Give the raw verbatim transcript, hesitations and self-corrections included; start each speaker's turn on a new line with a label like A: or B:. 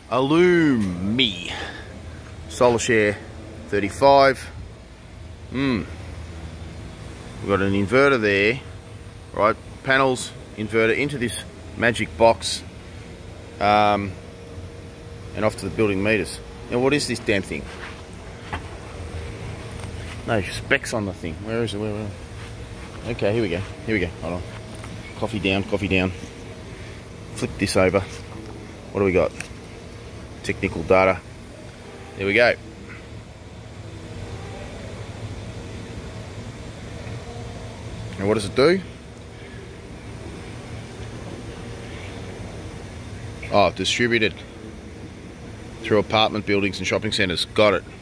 A: Allume Solar Share thirty-five. Hmm. We've got an inverter there, right? Panels, inverter into this magic box, um, and off to the building meters. Now, what is this damn thing? No specs on the thing. Where is it? Where, where? Okay, here we go. Here we go. Hold on. Coffee down, coffee down. Flip this over. What do we got? Technical data. There we go. And what does it do? Oh, distributed through apartment buildings and shopping centres. Got it.